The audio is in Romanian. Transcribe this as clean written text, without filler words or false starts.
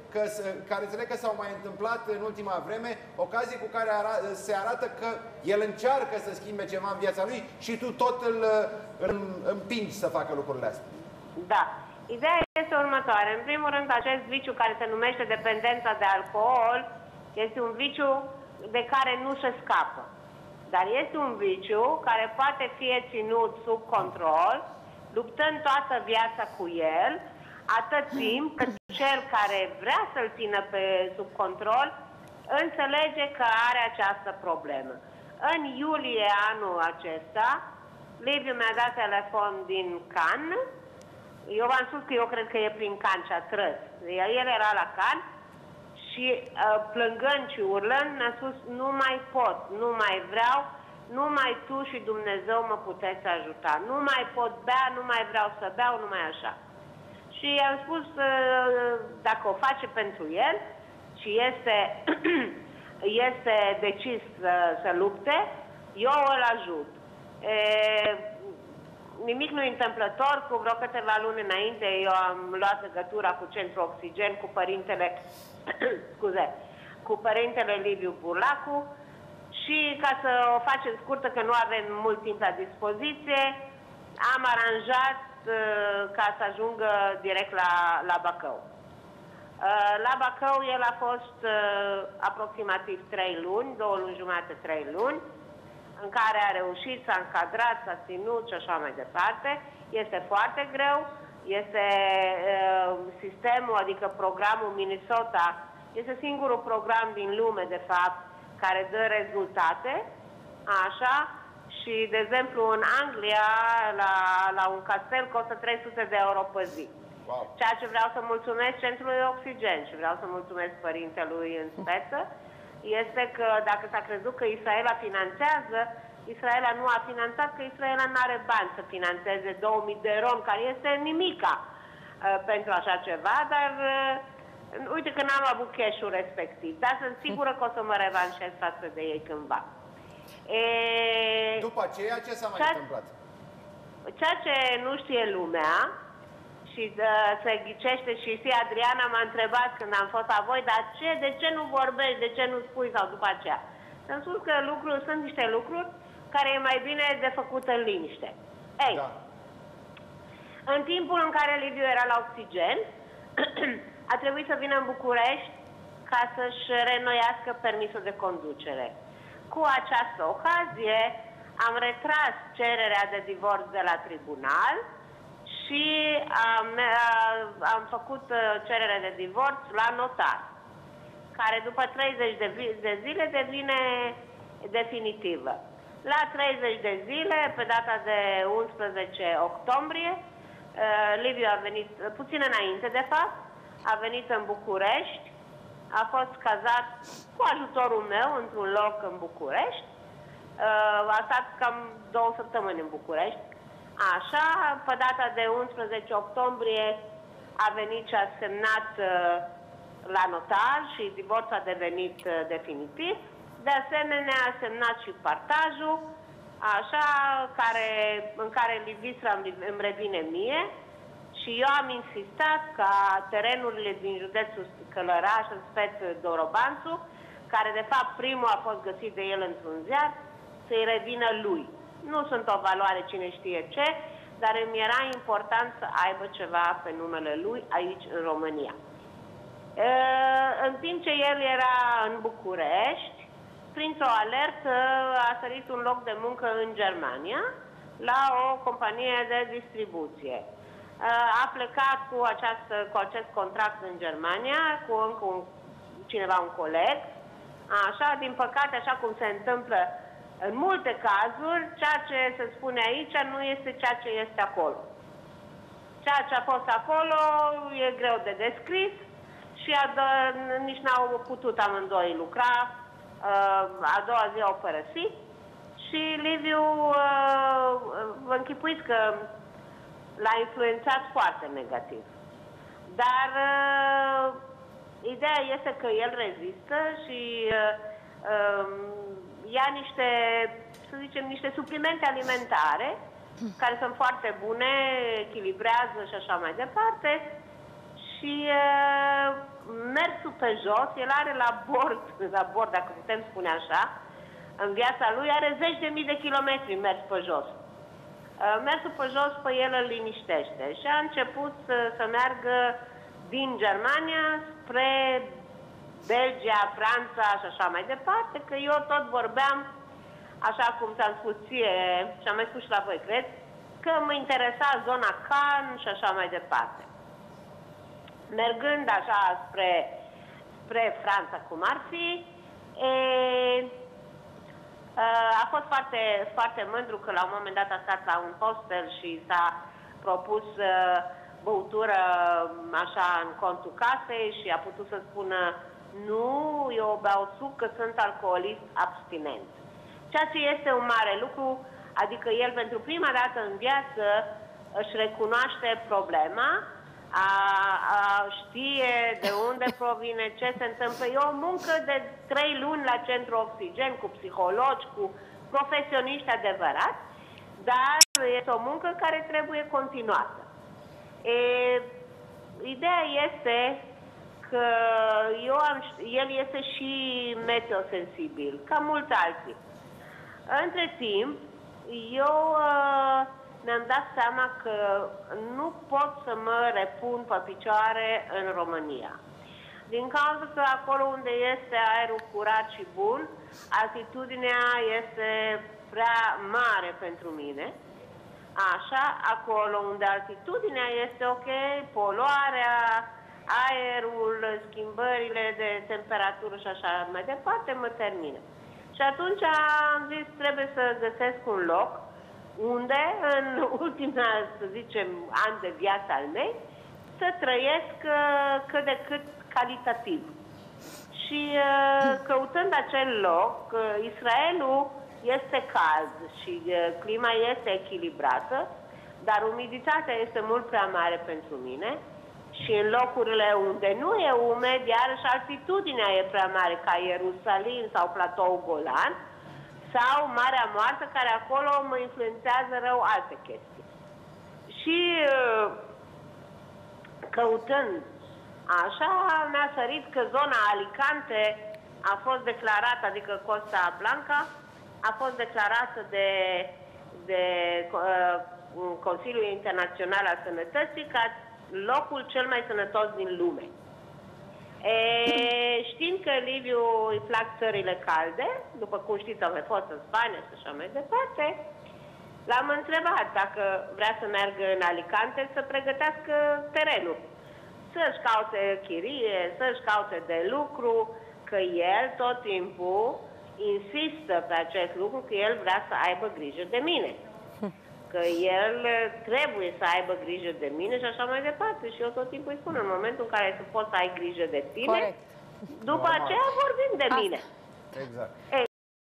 care înțeleg că s-au mai întâmplat în ultima vreme, ocazii cu care se arată că el încearcă să schimbe ceva în viața lui și tu tot îl împingi să facă lucrurile astea. Da. Ideea este următoare. În primul rând, acest viciu care se numește dependența de alcool este un viciu de care nu se scapă. Dar este un viciu care poate fi ținut sub control, luptând toată viața cu el, atât timp cât cel care vrea să-l țină sub control înțelege că are această problemă. În iulie anul acesta, Liviu mi-a dat telefon din Cannes. Eu v-am spus că eu cred că e prin Cannes și a trăs. El era la Cannes și plângând și urlând mi-a spus: nu mai pot, nu mai vreau, numai tu și Dumnezeu mă puteți ajuta. Nu mai pot bea, nu mai vreau să beau, numai așa. Și i-am spus dacă o face pentru el și este decis să lupte, eu îl ajut. Nimic nu e întâmplător. Cu vreo câteva luni înainte eu am luat legătura cu Centrul Oxigen, cu părintele cu părintele Liviu Burlacu, și ca să o facem scurtă, că nu avem mult timp la dispoziție, am aranjat ca să ajungă direct la Bacău. La Bacău el a fost aproximativ 3 luni, 2 luni jumate, 3 luni, în care a reușit, s-a încadrat, s-a ținut și așa mai departe. Este foarte greu. Este sistemul, adică programul Minnesota, este singurul program din lume, de fapt, care dă rezultate. Așa. Și, de exemplu, în Anglia, la un castel, costă 300 de euro pe zi. Wow. Ceea ce vreau să mulțumesc Centrului Oxigen și vreau să mulțumesc părintelui în speță este că dacă s-a crezut că Israela finanțează, Israela nu a finanțat, că Israela nu are bani să finanțeze 2000 de romi, care este nimica pentru așa ceva, dar uite că n-am avut cash-ul respectiv, dar sunt sigură că o să mă revanșez față de ei cândva. După aceea, ce s-a mai întâmplat? Ceea ce nu știe lumea și se ghicește, și Adriana m-a întrebat când am fost la voi, dar de ce nu vorbești, de ce nu spui, sau după aceea. Să-mi spus că sunt niște lucruri care e mai bine de făcut în liniște. Ei, da. În timpul în care Liviu era la Oxigen, a trebuit să vină în București ca să-și reînnoiască permisul de conducere. Cu această ocazie am retras cererea de divorț de la tribunal și am făcut cerere de divorț la notar, care după 30 de zile devine definitivă. La 30 de zile, pe data de 11 octombrie, Liviu a venit, puțin înainte de fapt, a venit în București, a fost cazat cu ajutorul meu într-un loc în București, a stat cam 2 săptămâni în București. Așa, pe data de 11 octombrie a venit și a semnat la notar și divorțul a devenit definitiv. De asemenea, a semnat și partajul, așa, în care Livistra îmi revine mie, și eu am insistat ca terenurile din județul Călăraș, în speț Dorobanțu, care de fapt primul a fost găsit de el într-un ziar, să-i revină lui. Nu sunt o valoare cine știe ce, dar îmi era important să aibă ceva pe numele lui aici în România. În timp ce el era în București, printr-o alertă a sărit un loc de muncă în Germania la o companie de distribuție. A plecat cu acest contract în Germania, cu încă un coleg. Așa, din păcate, așa cum se întâmplă în multe cazuri, ceea ce se spune aici nu este ceea ce este acolo. Ceea ce a fost acolo e greu de descris și nici n-au putut amândoi lucra. A doua zi au părăsit și Liviu, vă închipuiți că l-a influențat foarte negativ. Dar ideea este că el rezistă și ia niște, să zicem, niște suplimente alimentare care sunt foarte bune, echilibrează și așa mai departe. Și mersul pe jos, el are la bord, dacă putem spune așa, în viața lui are 10.000 de kilometri mers pe jos. Mersul pe jos pe el îl liniștește și a început să meargă din Germania spre Belgia, Franța și așa mai departe, că eu tot vorbeam, așa cum ți-am spus ție și am mai spus și la voi, cred, că mă interesa zona Cannes și așa mai departe. Mergând așa spre Franța, cum ar fi, a fost foarte, foarte mândru că la un moment dat a stat la un hostel și s-a propus băutură așa în contul casei și a putut să spună nu, eu beau suc că sunt alcoolist abstinent. Ceea ce este un mare lucru, adică el pentru prima dată în viață își recunoaște problema, știe de unde provine, ce se întâmplă. E o muncă de 3 luni la Centru Oxigen, cu psihologi, cu profesioniști adevărați, dar este o muncă care trebuie continuată. Ideea este că el este și meteosensibil, ca mulți alții. Între timp, eu mi-am dat seama că nu pot să mă repun pe picioare în România. Din cauza că acolo unde este aerul curat și bun, altitudinea este prea mare pentru mine. Așa, acolo unde altitudinea este ok, poluarea, aerul, schimbările de temperatură și așa mai departe, mă termină. Și atunci am zis, trebuie să găsesc un loc unde, în ultima, să zicem, an de viață al mei, să trăiesc cât de cât calitativ. Și căutând acel loc, Israelul este cald și clima este echilibrată, dar umiditatea este mult prea mare pentru mine și în locurile unde nu e umed, iarăși altitudinea e prea mare, ca Ierusalim sau Platoul Golan, sau Marea Moartă, care acolo mă influențează rău alte chestii. Și căutând așa, mi-a sărit că zona Alicante a fost declarată, adică Costa Blanca, a fost declarată de Consiliul Internațional al Sănătății ca locul cel mai sănătos din lume. Știind că Liviu îi plac țările calde, după cum știți, am mai fost în Spania și așa mai departe, l-am întrebat dacă vrea să meargă în Alicante să pregătească terenul, să-și caute chirie, să-și caute de lucru, că el tot timpul insistă pe acest lucru, că el vrea să aibă grijă de mine. Că el trebuie să aibă grijă de mine și așa mai departe. Și eu tot timpul îi spun, în momentul în care tu poți să ai grijă de tine, corect, după aceea vorbim de mine. Exact.